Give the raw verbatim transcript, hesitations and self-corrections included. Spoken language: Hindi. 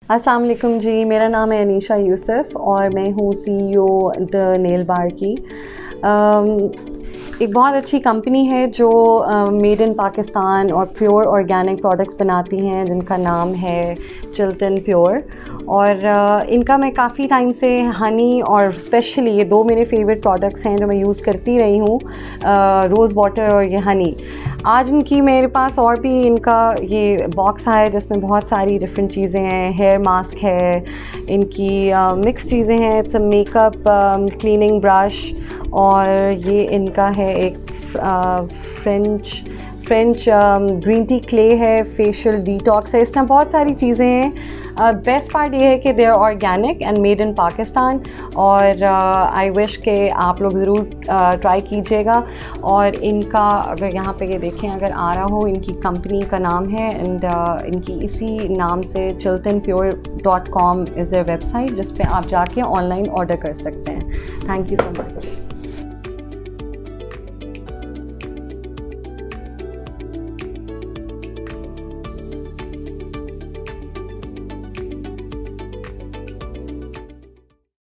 अस्सलाम वालेकुम जी, मेरा नाम है अनीशा यूसुफ और मैं हूँ सीईओ द नेल बार की। एक बहुत अच्छी कंपनी है जो मेड इन पाकिस्तान और प्योर ऑर्गेनिक प्रोडक्ट्स बनाती हैं, जिनका नाम है चिल्टन प्योर। और uh, इनका मैं काफ़ी टाइम से हनी और स्पेशली ये दो मेरे फेवरेट प्रोडक्ट्स हैं जो मैं यूज़ करती रही हूँ, रोज़ वाटर और ये हनी। आज इनकी मेरे पास और भी इनका ये बॉक्स आया है जिसमें बहुत सारी डिफरेंट चीज़ें हैं। हेयर मास्क है, इनकी मिक्स uh, चीज़ें हैं। It's a makeup cleaning brush, और ये इनका है एक French French green tea clay है, फेशियल डिटॉक्स है। इस तरह बहुत सारी चीज़ें हैं। बेस्ट पार्ट ये है कि they are organic and made in Pakistan, और आई uh, विश के आप लोग ज़रूर ट्राई uh, कीजिएगा। और इनका अगर यहाँ पे ये देखें, अगर आ रहा हो, इनकी कंपनी का नाम है एंड uh, इनकी इसी नाम से Chiltan pure dot com is their website, जिस पे आप जाके ऑनलाइन ऑर्डर कर सकते हैं। Thank you so much.